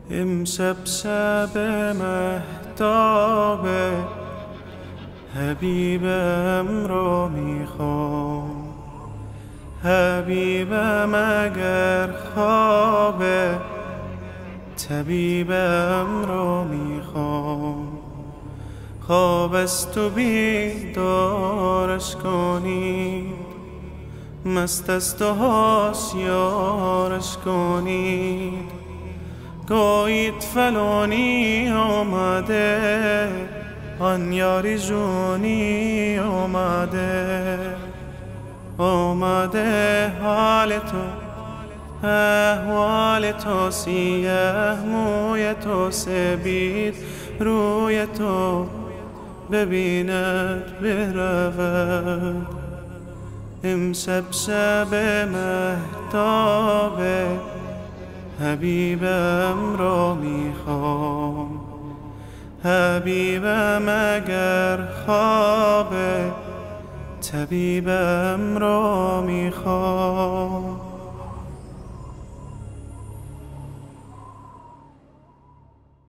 امشب شب مهتابه، حبیبم رو میخوام. حبیبم اگر خوابه، طبیبم رو میخوام. خواب است و بیدارش کنید، مست است و هوشیارش کنید. گویید فلانی آمده، آن یاری جونی آمده حال تو، احوال تو، سیه موی تو، سپید روی تو ببیند برود. امشب شب مهتابه، حبیبم را میخوام. حبیبم اگر خوابه، طبیبم را میخوام.